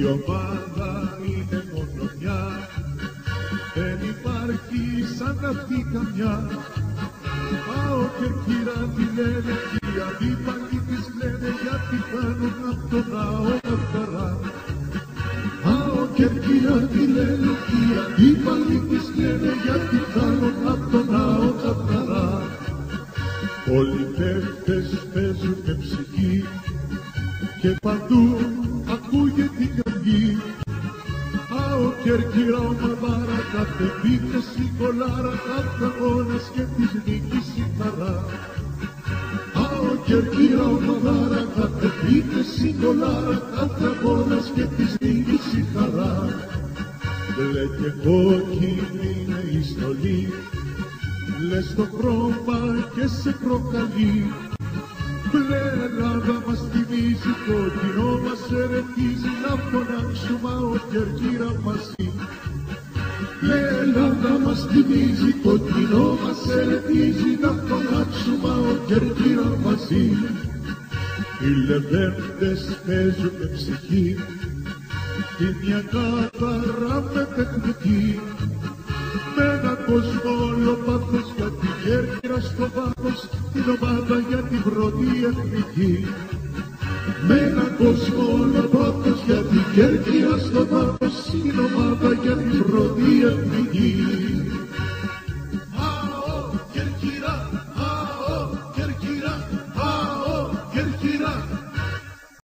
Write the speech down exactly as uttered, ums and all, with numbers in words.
ομάδα είναι μόνο μια, δεν υπάρχει σαν αυτή καμιά. Πάω Κερκύρα τη λένε και οι αντίπαλοι της λένε γιατί κάνουν απ' το ναό τα χαρά. Πάω Κερκύρα τη λένε και οι αντίπαλοι της λένε γιατί κάνουν απ' το ναό τα χαρά. Όλοι παίχτες παίζουν με ψυχή και παντού ακούγεται η καρδί. Πάω Κερκύρα ομαδάρα, κάθε επίθεση κολάρα, κάθε αγώνας και της νίκης η χαρά. Πάω Κερκύρα ομαδάρα, κάθε επίθεση κολάρα, κάθε αγώνας και της νίκης η χαρά. Μπλε και κόκκινη είναι η στολή, λες το χρώμα και σε προκαλεί. Μπλε Ελλάδα μας θυμίζει, κόκκινο μας ερεθίζει, να φωνάξουμε ο Κερκύρα μαζί. Μπλε Ελλάδα μας θυμίζει, κόκκινο μας ερεθίζει, να φωνάξουμε ο Κερκύρα μαζί. Οι λεβέντες παίζουν με ψυχή, τη μια καθαρά με τεχνική. Με έναν κόσμο όλο πάθος για την Κέρκυρα στο βάθος, την ομάδα για την πρώτη εθνική. Με έναν κόσμο όλο πάθος για την Κέρκυρα στο βάθος, την ομάδα για την πρώτη εθνική.